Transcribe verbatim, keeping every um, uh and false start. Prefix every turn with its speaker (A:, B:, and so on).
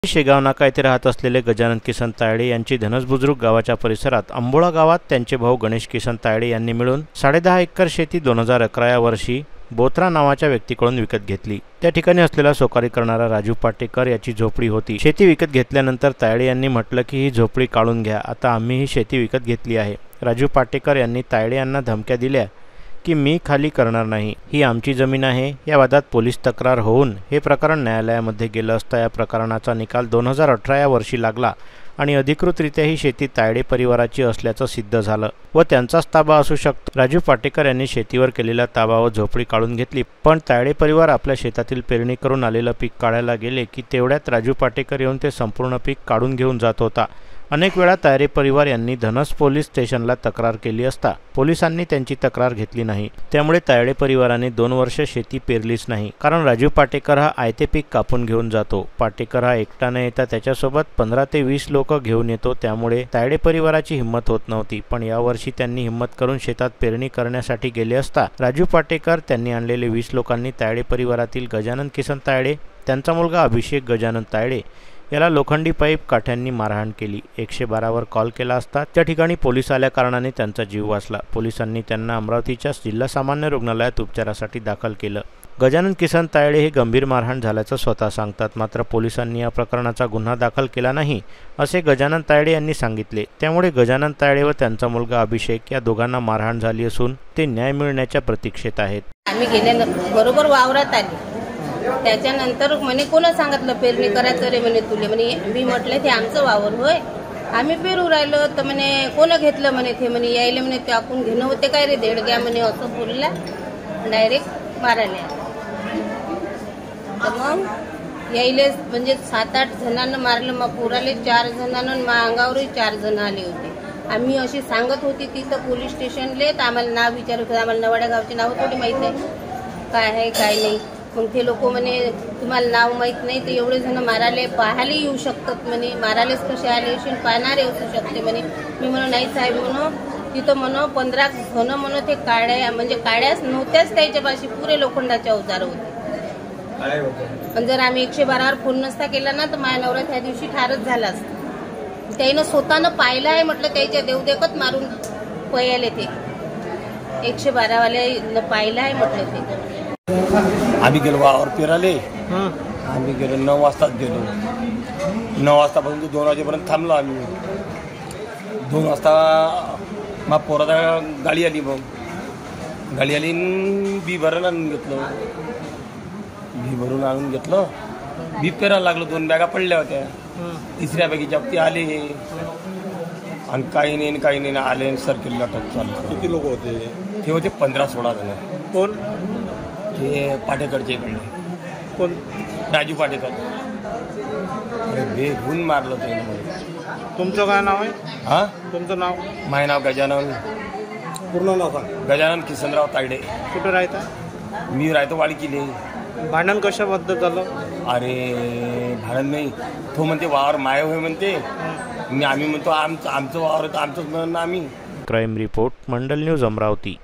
A: शेगाव नाका येथे राहत असलेले गजानन किसन तायडे यांची धनस बुजुर्ग गावाच्या परिसरात अंबोळा गावात त्यांचे भाऊ गणेश किसन तायडे यांनी मिळून साडेदहा एकर शेती दोन हजार अकरा या वर्षी बोत्रा नावाच्या व्यक्तीकडून विकत घेतली। त्या ठिकाणी असलेला सोकारी करणारा राजू पाटेकर याची झोपडी होती। शेती विकत घेतल्यानंतर तायडे यांनी म्हटलं की ही झोपडी काढून घ्या, आता आम्ही ही शेती विकत घेतली आहे। राजू पाटेकर यांनी तायडे यांना धमक्या दिल्या की मी खाली करणार नाही, ही आमची जमीन आहे। या वादात पोलीस तक्रार होऊन हे प्रकरण न्यायालयामध्ये गेलं असता या प्रकरणाचा निकाल दोन हजार अठरा या वर्षी लागला आणि अधिकृतरित्या ही शेती तायडे परिवाराची असल्याचं सिद्ध झालं व त्यांचाच ताबा असू शकतो। राजू पाटेकर यांनी शेतीवर केलेला ताबा व झोपडी काढून घेतली, पण तायडे परिवार आपल्या शेतातील पेरणी करून आलेलं पीक काढायला गेले की तेवढ्यात राजू पाटेकर येऊन ते संपूर्ण पीक काढून घेऊन जात होता। अनेक वेळा तायडे परिवार यांनी धनस पोलीस स्टेशनला तक्रार केली असता पोलिसांनी त्यांची तक्रार घेतली नाही। त्यामुळे तायडे परिवाराने दोन वर्ष शेती पेरलीच नाही, कारण राजू पाटेकर हा आयते पीक कापून घेऊन जातो। पाटेकर हा एकटा न येता त्याच्यासोबत पंधरा ते वीस लोक घेऊन येतो, त्यामुळे तायडे परिवाराची हिंमत होत नव्हती। पण यावर्षी त्यांनी हिंमत करून शेतात पेरणी करण्यासाठी गेले असता राजू पाटेकर त्यांनी आणलेले वीस लोकांनी तायडे परिवारातील गजानन किसन तायडे, त्यांचा मुलगा अभिषेक गजानन तायडे याला लोखंडी पाईप काठ्यांनी मारहाण केली। एकशे बारावर कॉल केला असता त्या ठिकाणी पोलीस आल्या कारणाने त्यांचा जीव वाचला। पोलिसांनी त्यांना अमरावतीच्या जिल्हा सामान्य रुग्णालयात उपचारासाठी दाखल केलं। गजानन किसन तायडे हे गंभीर मारहाण झाल्याचं स्वतः सांगतात, मात्र पोलिसांनी या प्रकरणाचा गुन्हा दाखल केला नाही असे गजानन तायडे यांनी सांगितले। त्यामुळे गजानन तायडे व त्यांचा मुलगा अभिषेक या दोघांना मारहाण झाली असून ते न्याय मिळण्याच्या प्रतीक्षेत आहेत।
B: आम्ही गेल्या बरोबर वावरात आले, त्याच्यानंतर म्हणे कोणा सांगितलं पेरणी करायचं रे म्हणे तुले, म्हणे मी म्हटलं ते आमचं वावर होय, आम्ही पेरू राहिलो तर म्हणे कोण घेतलं म्हणे ते, म्हणे यायले म्हणे ते आपण घेणं होते काय रे देडग्या म्हणे असं बोलला, डायरेक्ट मारायला। तर मग यायले म्हणजे सात आठ जणांना मारलं, मग पोराले चार जणांना, मग अंगावरही चार जण आले होते। आम्ही अशी सांगत होती तिथं पोलीस स्टेशनले, तर आम्हाला नाव विचारत होतं, आम्हाला नवाड्या गावचे नाव थोडी माहीत आहे काय आहे काय नाही। मग ते लोक म्हणे तुम्हाला नाव माहीत नाही तर एवढे जण मारायला पाहायला येऊ शकतात म्हणे, मारायलाच कसे आले असून पाहणारे असू शकते म्हणे। मी म्हणून नाही साहेब म्हणून तिथं म्हणून पंधरा जण म्हणून ते काड्या म्हणजे काड्याच नव्हत्याच त्याच्यापाशी, पुरे लोखंडाच्या अवजार होते। पण जर आम्ही एकशे बारावर फोन नसता केला ना तर माझ्या नवरा त्या दिवशी ठारच झाला असता। त्यानं स्वतःनं पाहिलं आहे म्हटलं, त्याच्या देवदेवत मारून पयाले ते एकशे बारावाले पाहिलं आहे म्हटलं ते।
C: आम्ही गेलो वावर पेराले, आम्ही गेलो नऊ वाजताच गेलो, नऊ वाजतापासून दोन वाजेपर्यंत थांबलो आम्ही। दोन वाजता मग पोराचा गाडी आली, मग गाडी आली बी भरून आणून घेतलं, बी भरून आणून घेतलं बी पेरायला लागलो। दोन बॅगा पडल्या होत्या, तिसऱ्या बॅगीच्या ती आले आणि काही नाही काही नाही आले सर्कलला टच चालू।
D: किती लोक होते
C: ते? होते पंधरा सोळा जण।
D: कोण?
C: ते पाटेकरचे इकडे
D: कोण?
C: राजू पाटेकर। अरे बेघून मारलं ते मला।
D: तुमचं काय नाव आहे?
C: हा,
D: तुमचं नाव?
C: माझं नाव गजानन,
D: पूर्ण नाव सांग।
C: गजानन किसनराव तायडे।
D: कुठे राहता?
C: मी राहतो वाडकिले।
D: भांडण कशाबद्दल झालं?
C: अरे भांडण नाही, तो म्हणते वावर माय होय म्हणते, आम्ही म्हणतो आमचं आमचं वावर आमचंच म्हणणं आम्ही।
A: Crime report, Mandal news, Amravati.